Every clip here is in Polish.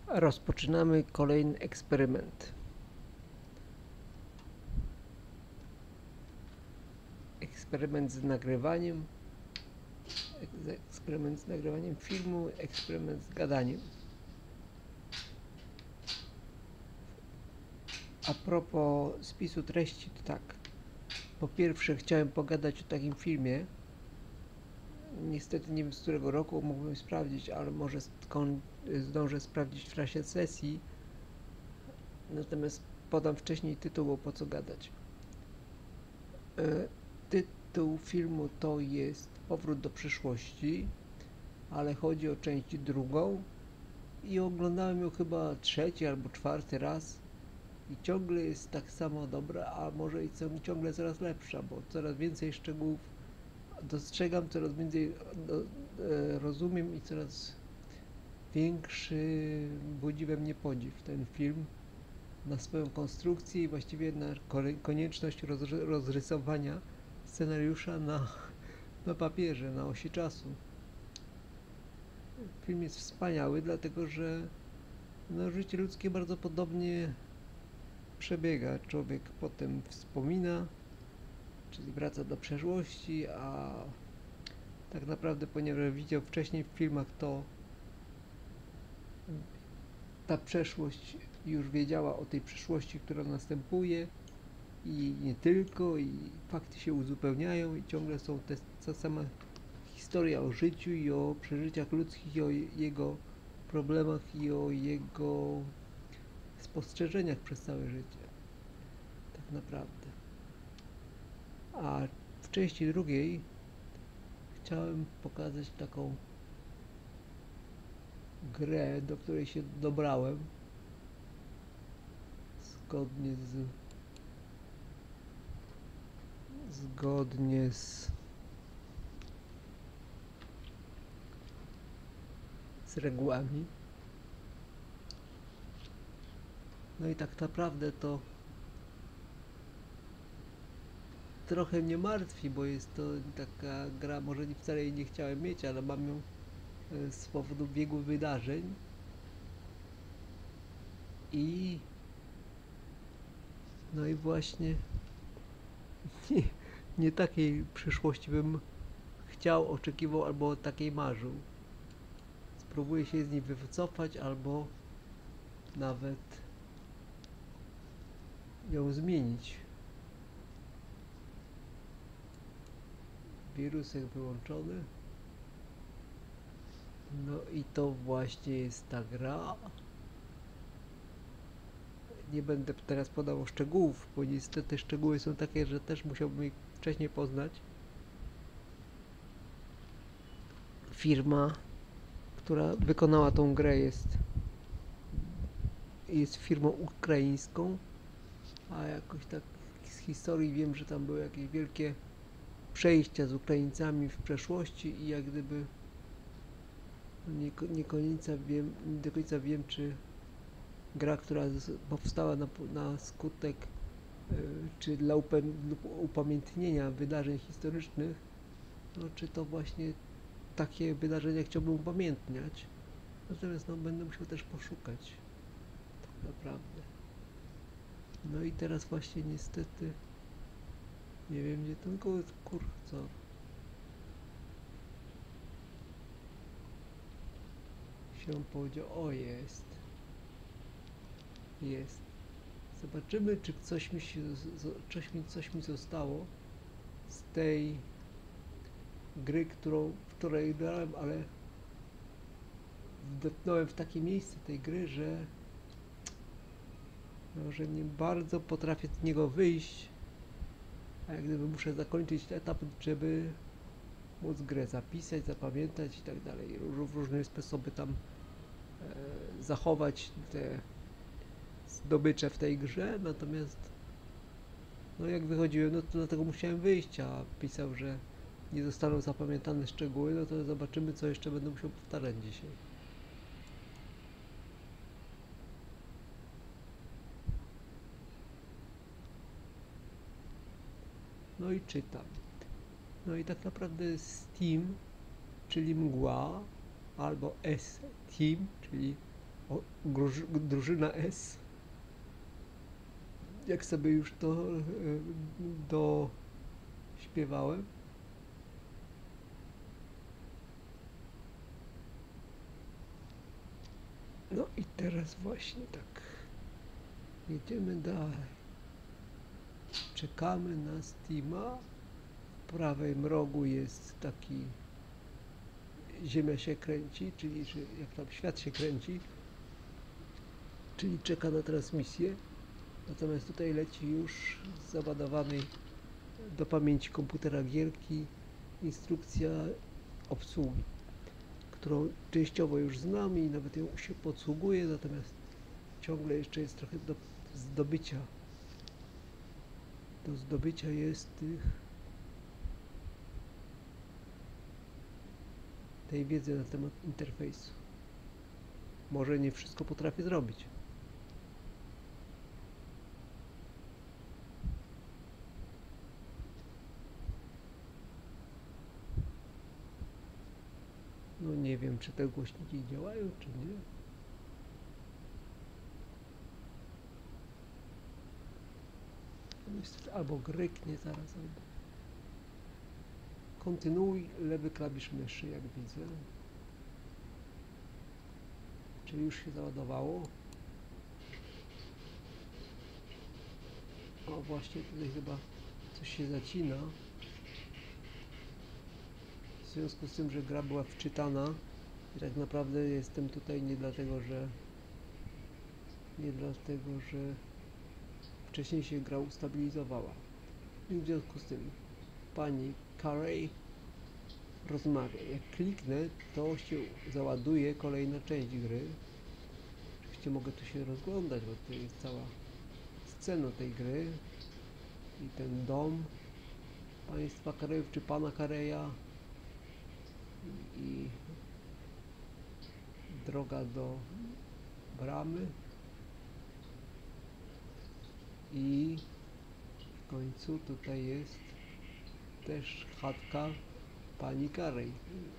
Rozpoczynamy kolejny eksperyment. Eksperyment z nagrywaniem. Eksperyment z nagrywaniem filmu, eksperyment z gadaniem. A propos spisu treści, to tak. Po pierwsze chciałem pogadać o takim filmie. Niestety nie wiem z którego roku, mógłbym sprawdzić, ale może zdążę sprawdzić w czasie sesji. Natomiast podam wcześniej tytuł, bo po co gadać. Tytuł filmu to jest Powrót do przyszłości, ale chodzi o część drugą i oglądałem ją chyba trzeci albo czwarty raz i ciągle jest tak samo dobra, a może i ciągle coraz lepsza, bo coraz więcej szczegółów dostrzegam, coraz więcej rozumiem i coraz większy budzi we mnie podziw ten film na swoją konstrukcję i właściwie na konieczność rozrysowania scenariusza na papierze, na osi czasu. Film jest wspaniały, dlatego że życie ludzkie bardzo podobnie przebiega. Człowiek potem wspomina, czyli wraca do przeszłości, a tak naprawdę, ponieważ widział wcześniej w filmach, to ta przeszłość już wiedziała o tej przyszłości, która następuje i nie tylko, i fakty się uzupełniają i ciągle są ta sama historia o życiu i o przeżyciach ludzkich i o jego problemach i o jego spostrzeżeniach przez całe życie. Tak naprawdę. A w części drugiej chciałem pokazać taką grę, do której się dobrałem zgodnie z regułami. No i tak naprawdę to trochę mnie martwi, bo jest to taka gra, może wcale jej nie chciałem mieć, ale mam ją z powodu biegu wydarzeń i no i właśnie nie takiej przyszłości bym chciał, oczekiwał albo takiej marzył. Spróbuję się z niej wycofać albo nawet ją zmienić. Wirusek wyłączony. No i to właśnie jest ta gra. Nie będę teraz podawał szczegółów, bo niestety szczegóły są takie, że też musiałbym ich wcześniej poznać. Firma, która wykonała tą grę, jest firmą ukraińską, a jakoś tak z historii wiem, że tam były jakieś wielkie przejścia z Ukraińcami w przeszłości i jak gdyby nie do końca wiem, czy gra, która powstała na skutek czy dla upamiętnienia wydarzeń historycznych, no, czy to właśnie takie wydarzenia chciałbym upamiętniać. Natomiast będę musiał też poszukać tak naprawdę. No i teraz właśnie niestety nie wiem, gdzie ten kursor. Się powiedział, o jest. Zobaczymy, czy coś mi zostało z tej gry, w której grałem, ale wdepnąłem w takie miejsce tej gry, że nie bardzo potrafię z niego wyjść, a jak gdyby muszę zakończyć etap, żeby móc grę zapisać, zapamiętać i tak dalej. W różne sposoby tam zachować te zdobycze w tej grze, natomiast jak wychodziłem, no to dlatego musiałem wyjść, a pisał, że nie zostaną zapamiętane szczegóły, no to zobaczymy, co jeszcze będę musiał powtarzać dzisiaj. No i czytam. No i tak naprawdę Steam, czyli mgła, albo S-Team, czyli O, drużyna S. Jak sobie już to dośpiewałem. No i teraz właśnie tak. Jedziemy dalej. Czekamy na Steama. W prawym rogu jest taki Ziemia się kręci, czyli że jak tam świat się kręci, czyli czeka na transmisję. Natomiast tutaj leci już załadowany do pamięci komputera gierki instrukcja obsługi, którą częściowo już znam i nawet ją się podsługuję, natomiast ciągle jeszcze jest trochę do zdobycia. Do zdobycia jest tej wiedzy na temat interfejsu. Może nie wszystko potrafię zrobić. No nie wiem, czy te głośniki działają, czy nie. Niestety albo gryknie zaraz, albo... Kontynuuj lewy klawisz myszy, jak widzę. Czyli już się załadowało. O, właśnie tutaj chyba coś się zacina. W związku z tym, że gra była wczytana i tak naprawdę jestem tutaj nie dlatego, że wcześniej się gra ustabilizowała. I w związku z tym pani Carey rozmawia. Jak kliknę, to się załaduje kolejna część gry. Oczywiście mogę tu się rozglądać, bo to jest cała scena tej gry i ten dom państwa Careyów, czy pana Careya i droga do bramy i w końcu tutaj jest też chatka pani Carey.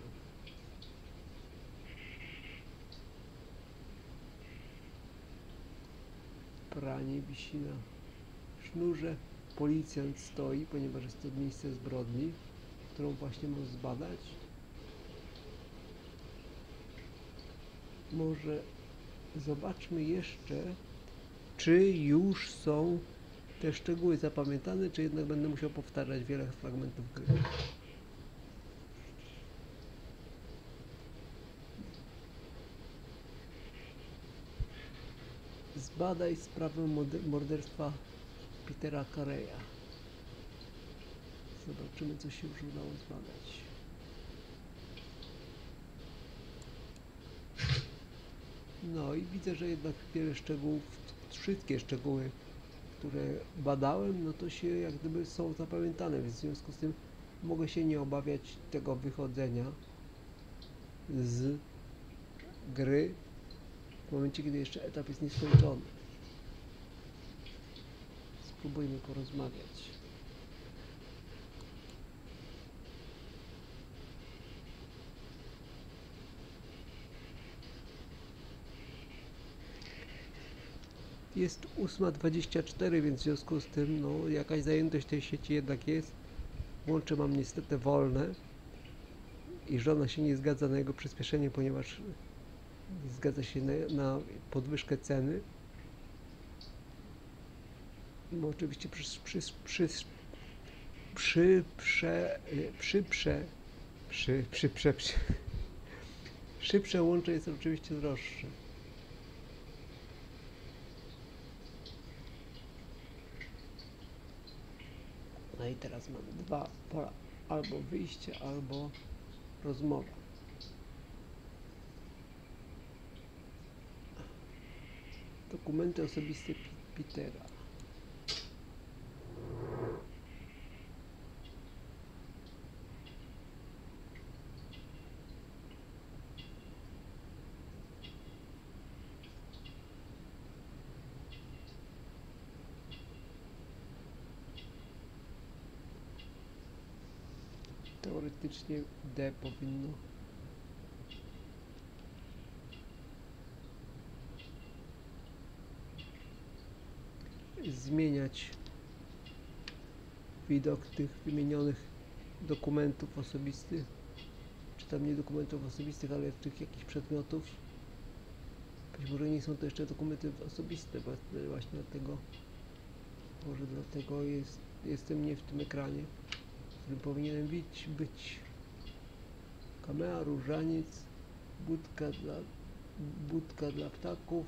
Pranie wisi na sznurze. Policjant stoi, ponieważ jest to miejsce zbrodni, którą właśnie może zbadać. Może zobaczmy jeszcze, czy już są te szczegóły zapamiętane, czy jednak będę musiał powtarzać wiele fragmentów gry. Zbadaj sprawę morderstwa Petera Careya. Zobaczymy, co się już udało zbadać. No i widzę, że jednak wiele szczegółów, wszystkie szczegóły, które badałem, no to się jak gdyby są zapamiętane, więc w związku z tym mogę się nie obawiać tego wychodzenia z gry w momencie, kiedy jeszcze etap jest nieskończony. Spróbujmy porozmawiać. Jest 8:24, więc w związku z tym no, jakaś zajętość tej sieci jednak jest. Łącze mam niestety wolne i żona się nie zgadza na jego przyspieszenie, ponieważ zgadza się na podwyżkę ceny. No oczywiście szybsze łącze jest oczywiście droższe. No i teraz mamy dwa pola, albo wyjście, albo rozmowa. Dokumenty osobiste Petera. Teoretycznie D powinno zmieniać widok tych wymienionych dokumentów osobistych, czy tam nie dokumentów osobistych, ale tych jakichś przedmiotów. Być może nie są to jeszcze dokumenty osobiste, właśnie dlatego, może dlatego jestem nie w tym ekranie, w którym powinienem być kamera, różaniec, budka dla ptaków,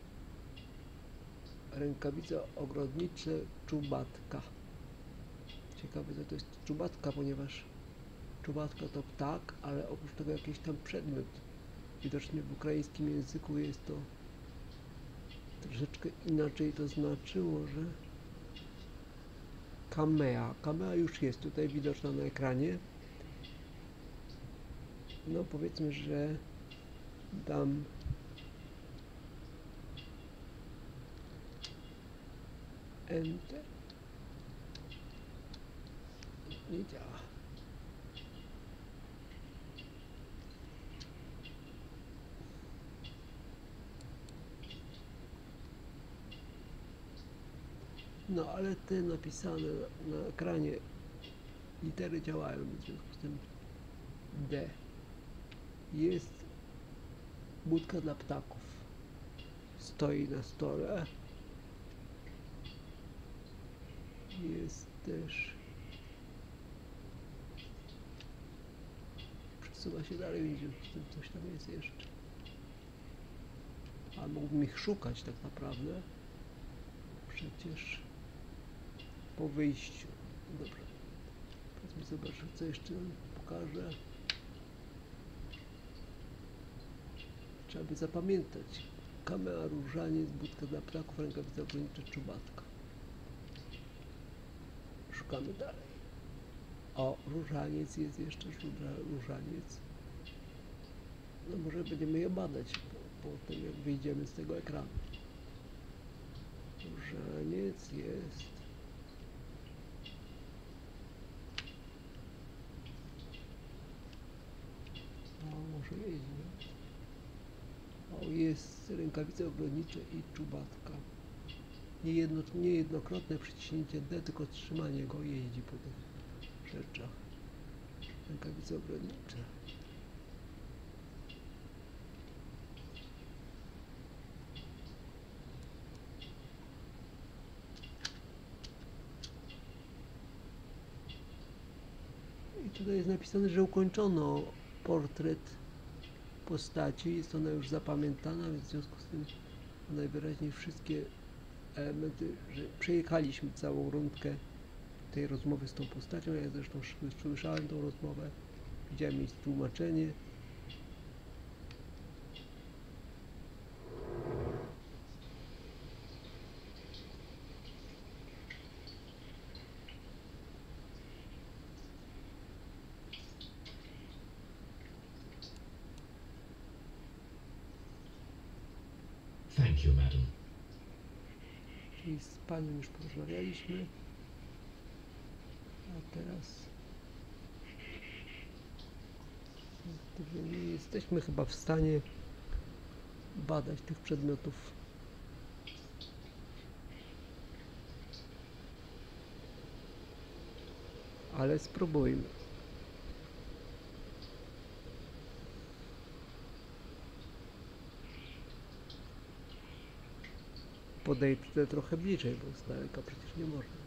rękawice ogrodnicze, czubatka. Ciekawe, że to jest czubatka, ponieważ czubatka to ptak, ale oprócz tego jakiś tam przedmiot. Widocznie w ukraińskim języku jest to troszeczkę inaczej to znaczyło, że kamea już jest tutaj widoczna na ekranie. No powiedzmy, że dam Enter. Nie działa. No ale te napisane na ekranie litery działają, w związku z tym D. Jest budka dla ptaków. Stoi na stole. Jest też... Przesuwa się dalej, w związku z tym coś tam jest jeszcze. A mógłbym ich szukać tak naprawdę. Przecież po wyjściu. Dobra. Powiedzmy, zobaczę, co jeszcze nam pokażę. Trzeba by zapamiętać. Kamera, różaniec, budka dla ptaków, rękawice ogrodnicze, czubatka. Szukamy dalej. O, różaniec jest jeszcze, różaniec. No może będziemy je badać po tym, jak wyjdziemy z tego ekranu. Różaniec jest. O, może jeździ. O, jest rękawice ogrodnicze i czubatka. Niejednokrotne przyciśnięcie D, tylko trzymanie go jeździ po tych rzeczach. Rękawice ogrodnicze. I tutaj jest napisane, że ukończono portret postaci. Jest ona już zapamiętana, więc w związku z tym najwyraźniej wszystkie elementy, że przejechaliśmy całą rundkę tej rozmowy z tą postacią. Ja zresztą słyszałem tą rozmowę, widziałem jej tłumaczenie. Thank you, madam. Czyli z panią już porozmawialiśmy. A teraz nie jesteśmy chyba w stanie badać tych przedmiotów. Ale spróbujmy. Podejdę trochę bliżej, bo z daleka przecież nie można.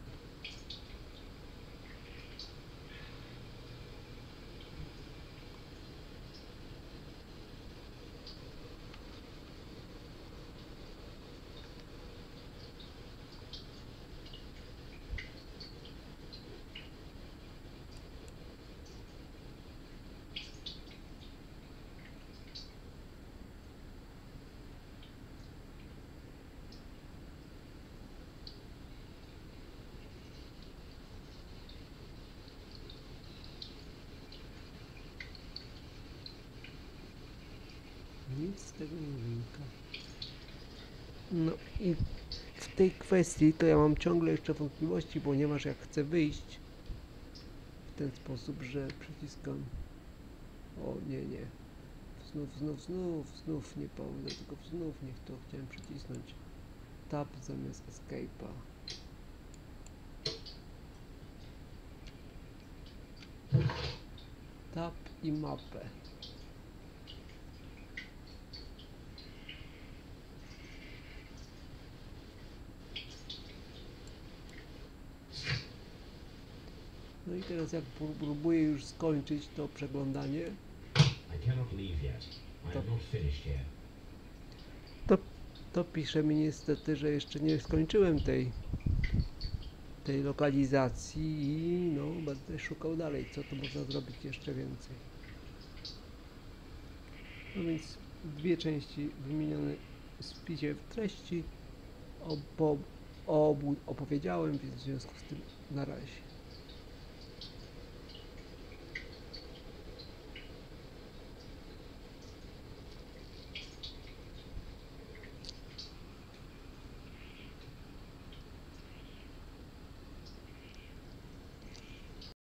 Nic z tego nie wynika. No i w tej kwestii to ja mam ciągle jeszcze wątpliwości, ponieważ jak chcę wyjść w ten sposób, że przyciskam... O nie, znów nie powiem, tylko znów niech to chciałem przycisnąć. Tab zamiast Escape'a. Tab i mapę. No i teraz jak próbuję już skończyć to przeglądanie, I cannot leave yet. I am not finished here. to pisze mi niestety, że jeszcze nie skończyłem tej lokalizacji i no będę szukał dalej, co tu można zrobić jeszcze więcej. No więc dwie części wymienione w spisie w treści, o obu opowiedziałem, więc w związku z tym na razie.